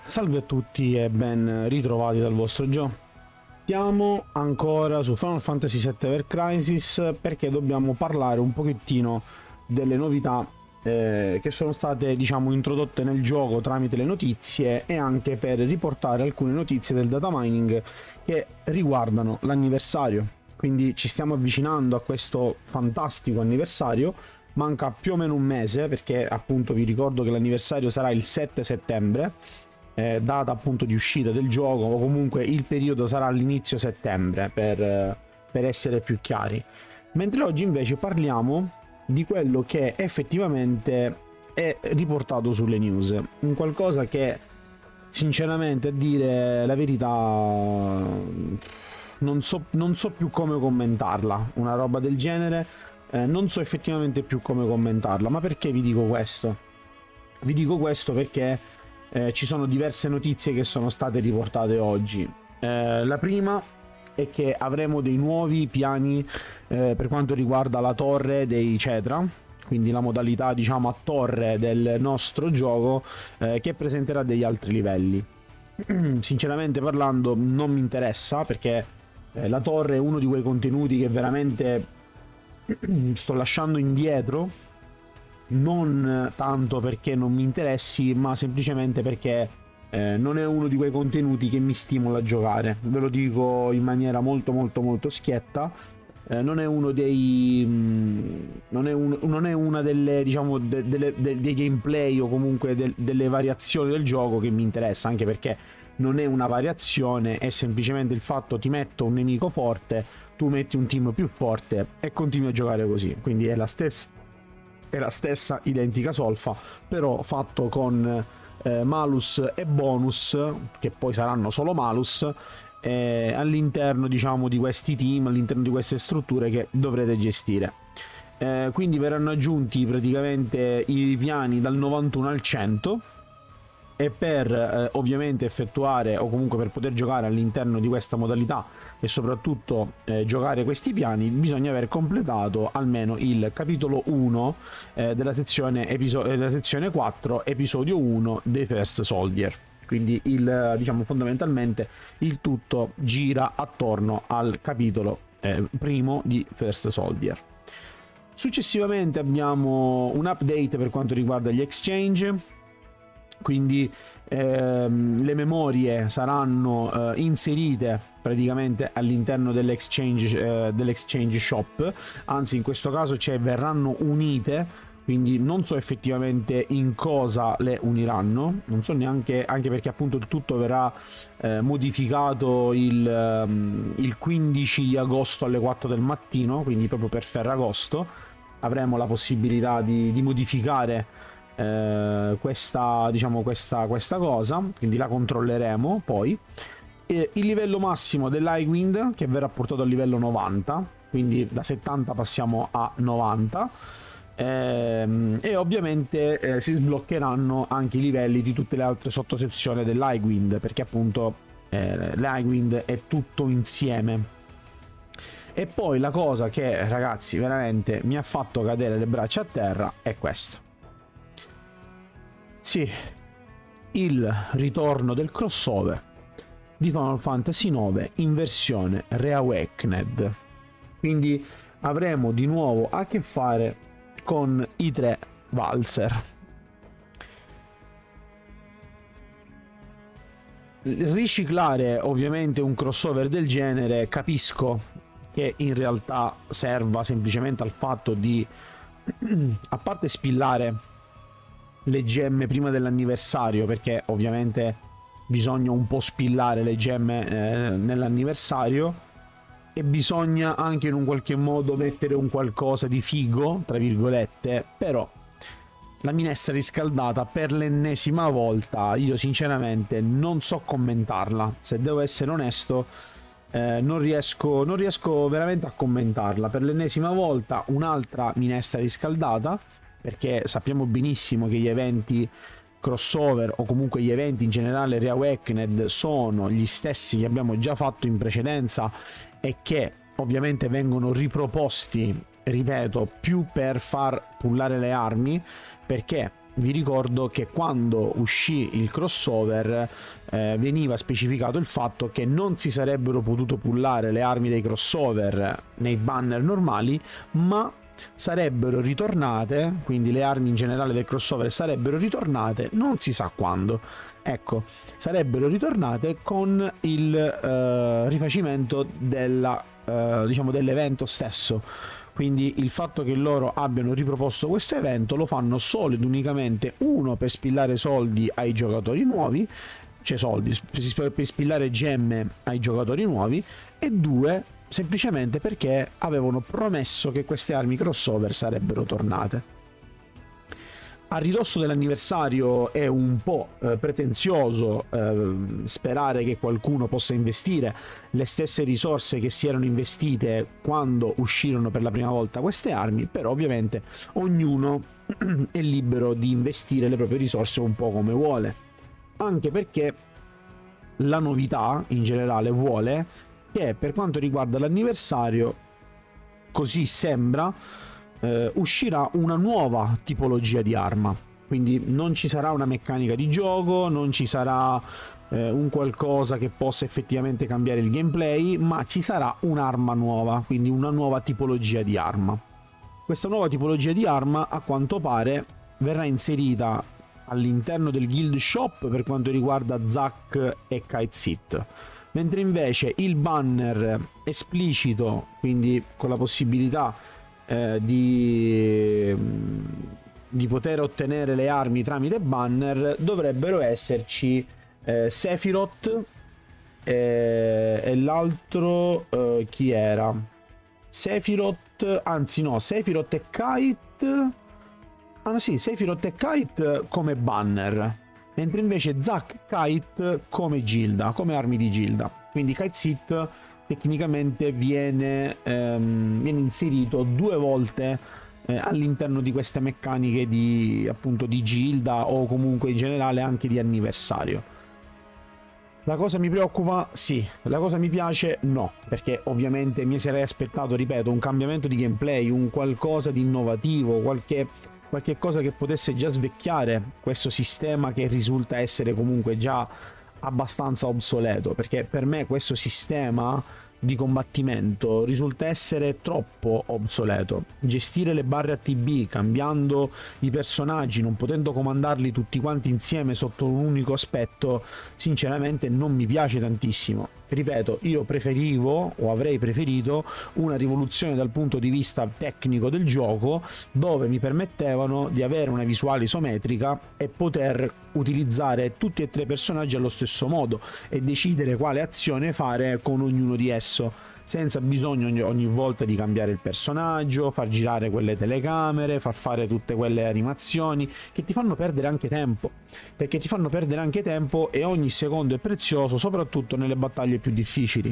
Salve a tutti e ben ritrovati dal vostro Joe. Siamo ancora su Final Fantasy VII Ever Crisis perché dobbiamo parlare un pochettino delle novità che sono state, diciamo, introdotte nel gioco tramite le notizie e anche per riportare alcune notizie del data mining che riguardano l'anniversario. Quindi ci stiamo avvicinando a questo fantastico anniversario. Manca più o meno un mese perché appunto vi ricordo che l'anniversario sarà il 7 settembre, data appunto di uscita del gioco, o comunque il periodo sarà all'inizio settembre per essere più chiari. Mentre oggi invece parliamo di quello che effettivamente è riportato sulle news, un qualcosa che sinceramente, a dire la verità, non so più come commentarla, una roba del genere. Non so effettivamente più come commentarla. Ma perché vi dico questo? Vi dico questo perché ci sono diverse notizie che sono state riportate oggi. La prima è che avremo dei nuovi piani per quanto riguarda la torre dei Cetra, quindi la modalità, diciamo, a torre del nostro gioco, che presenterà degli altri livelli. Sinceramente parlando non mi interessa, perché la torre è uno di quei contenuti che veramente sto lasciando indietro, non tanto perché non mi interessi, ma semplicemente perché non è uno di quei contenuti che mi stimola a giocare. Ve lo dico in maniera molto schietta. Non è uno dei non è una delle, diciamo, dei gameplay o comunque delle variazioni del gioco che mi interessa, anche perché non è una variazione, è semplicemente il fatto: ti metto un nemico forte, tu metti un team più forte e continui a giocare così. Quindi è la stessa identica solfa, però fatto con malus e bonus, che poi saranno solo malus, all'interno, diciamo, di questi team, all'interno di queste strutture che dovrete gestire. Quindi verranno aggiunti praticamente i piani dal 91 al 100, e per ovviamente effettuare, o comunque per poter giocare all'interno di questa modalità e soprattutto giocare questi piani, bisogna aver completato almeno il capitolo 1 della sezione 4, episodio 1 dei First Soldier. Quindi diciamo, fondamentalmente il tutto gira attorno al capitolo primo di First Soldier. Successivamente abbiamo un update per quanto riguarda gli exchange. Quindi le memorie saranno inserite praticamente all'interno dell'exchange shop, anzi in questo caso verranno unite, quindi non so effettivamente in cosa le uniranno, non so neanche, anche perché appunto il tutto verrà modificato il 15 di agosto alle 4 del mattino, quindi proprio per Ferragosto avremo la possibilità di modificare questa cosa, quindi la controlleremo poi. Il livello massimo dell'Highwind, che verrà portato al livello 90, quindi da 70 passiamo a 90, e ovviamente si sbloccheranno anche i livelli di tutte le altre sottosezioni dell'Highwind, perché appunto l'Highwind è tutto insieme. E poi la cosa che, ragazzi, veramente mi ha fatto cadere le braccia a terra è questo. Sì, il ritorno del crossover di Final Fantasy IX in versione Reawakened. Quindi avremo di nuovo a che fare con i 3 Valzer. Riciclare ovviamente un crossover del genere, capisco che in realtà serva semplicemente al fatto di, a parte spillare le gemme prima dell'anniversario, perché ovviamente bisogna un po' spillare le gemme nell'anniversario, e bisogna anche in un qualche modo mettere un qualcosa di figo, tra virgolette. Però la minestra riscaldata per l'ennesima volta, io sinceramente non so commentarla, se devo essere onesto. Non riesco veramente a commentarla. Per l'ennesima volta un'altra minestra riscaldata, perché sappiamo benissimo che gli eventi crossover, o comunque gli eventi in generale Reawakened, sono gli stessi che abbiamo già fatto in precedenza e che ovviamente vengono riproposti, ripeto, più per far pullare le armi, perché vi ricordo che quando uscì il crossover veniva specificato il fatto che non si sarebbero potuto pullare le armi dei crossover nei banner normali, ma sarebbero ritornate, quindi le armi in generale del crossover sarebbero ritornate, non si sa quando. Ecco, sarebbero ritornate con il rifacimento della, diciamo, dell'evento stesso. Quindi il fatto che loro abbiano riproposto questo evento lo fanno solo ed unicamente, uno, per spillare soldi ai giocatori nuovi, cioè soldi, per spillare gemme ai giocatori nuovi, e due, semplicemente perché avevano promesso che queste armi crossover sarebbero tornate. A ridosso dell'anniversario è un po' pretenzioso sperare che qualcuno possa investire le stesse risorse che si erano investite quando uscirono per la prima volta queste armi, però ovviamente ognuno è libero di investire le proprie risorse un po' come vuole, anche perché la novità in generale vuole che per quanto riguarda l'anniversario, così sembra, uscirà una nuova tipologia di arma, quindi non ci sarà una meccanica di gioco, non ci sarà un qualcosa che possa effettivamente cambiare il gameplay, ma ci sarà un'arma nuova, quindi una nuova tipologia di arma. Questa nuova tipologia di arma, a quanto pare, verrà inserita all'interno del guild shop per quanto riguarda Zack e Kite-Sit, mentre invece il banner esplicito, quindi con la possibilità di poter ottenere le armi tramite banner, dovrebbero esserci Sephiroth e l'altro chi era? Sephiroth, anzi no, Sephiroth e Kite. Ah no, sì, Sephiroth e Kite come banner, mentre invece Zack e Kite come gilda, come armi di gilda. Quindi Kite-Sit tecnicamente viene inserito 2 volte all'interno di queste meccaniche di, appunto, di gilda, o comunque in generale anche di anniversario. La cosa mi preoccupa? Sì. La cosa mi piace? No, perché ovviamente mi sarei aspettato, ripeto, un cambiamento di gameplay, un qualcosa di innovativo, qualche cosa che potesse già svecchiare questo sistema che risulta essere comunque già abbastanza obsoleto, perché per me questo sistema di combattimento risulta essere troppo obsoleto. Gestire le barre ATB cambiando i personaggi, non potendo comandarli tutti quanti insieme sotto un unico aspetto, sinceramente non mi piace tantissimo. Ripeto, io preferivo, o avrei preferito, una rivoluzione dal punto di vista tecnico del gioco, dove mi permettevano di avere una visuale isometrica e poter utilizzare tutti e 3 i personaggi allo stesso modo e decidere quale azione fare con ognuno di esso, senza bisogno ogni volta di cambiare il personaggio, far girare quelle telecamere, far fare tutte quelle animazioni che ti fanno perdere anche tempo, perché ti fanno perdere anche tempo e ogni secondo è prezioso, soprattutto nelle battaglie più difficili,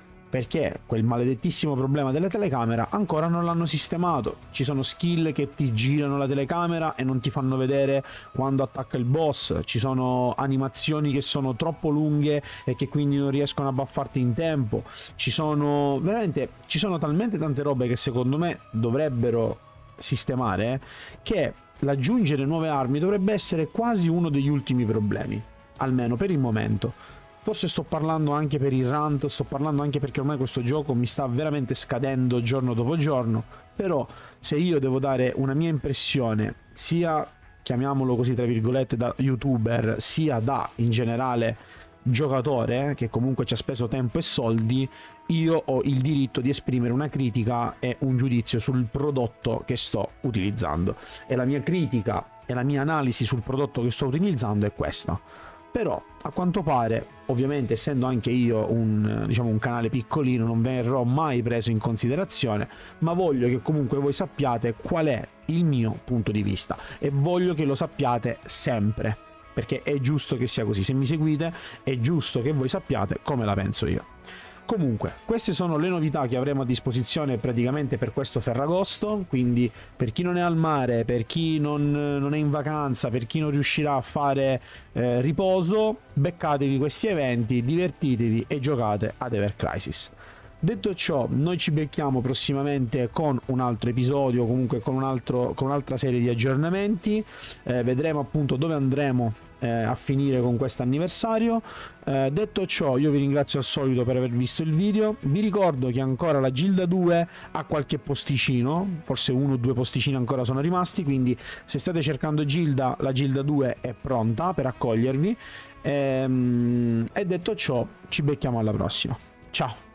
perché quel maledettissimo problema della telecamera ancora non l'hanno sistemato. Ci sono skill che ti girano la telecamera e non ti fanno vedere quando attacca il boss, ci sono animazioni che sono troppo lunghe e che quindi non riescono a buffarti in tempo, ci sono talmente tante robe che secondo me dovrebbero sistemare, che l'aggiungere nuove armi dovrebbe essere quasi uno degli ultimi problemi, almeno per il momento. Forse sto parlando anche per il rant, sto parlando anche perché ormai questo gioco mi sta veramente scadendo giorno dopo giorno, però se io devo dare una mia impressione, sia, chiamiamolo così tra virgolette, da youtuber, sia da, in generale, giocatore, che comunque ci ha speso tempo e soldi, io ho il diritto di esprimere una critica e un giudizio sul prodotto che sto utilizzando. E la mia critica e la mia analisi sul prodotto che sto utilizzando è questa. Però a quanto pare, ovviamente essendo anche io un canale piccolino, non verrò mai preso in considerazione, ma voglio che comunque voi sappiate qual è il mio punto di vista e voglio che lo sappiate sempre, perché è giusto che sia così. Se mi seguite è giusto che voi sappiate come la penso io. Comunque, queste sono le novità che avremo a disposizione praticamente per questo Ferragosto, quindi per chi non è al mare, per chi non è in vacanza, per chi non riuscirà a fare riposo, beccatevi questi eventi, divertitevi e giocate ad Ever Crisis. Detto ciò, noi ci becchiamo prossimamente con un altro episodio, comunque con un'altra serie di aggiornamenti. Vedremo appunto dove andremo a finire con questo anniversario. Detto ciò, io vi ringrazio al solito per aver visto il video. Vi ricordo che ancora la Gilda 2 ha qualche posticino, forse 1 o 2 posticini ancora sono rimasti, quindi se state cercando Gilda, la Gilda 2 è pronta per accogliervi. E detto ciò, ci becchiamo alla prossima. Ciao!